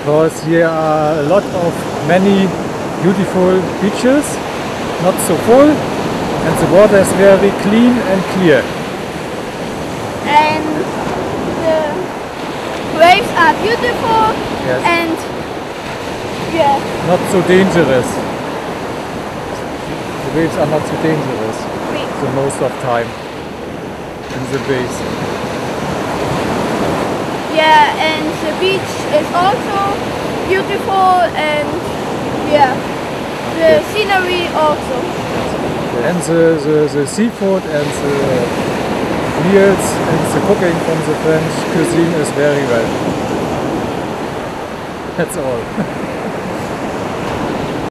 because here are a lot of many beautiful beaches, not so full, and the water is very clean and clear. And the waves are beautiful, Yes. and yeah, Not so dangerous. The waves are not so dangerous the most of time in the bays. yeah, and the beach is also beautiful, and yeah, the scenery also. And the seafood and the meals and the cooking from the French cuisine is very well. That's all.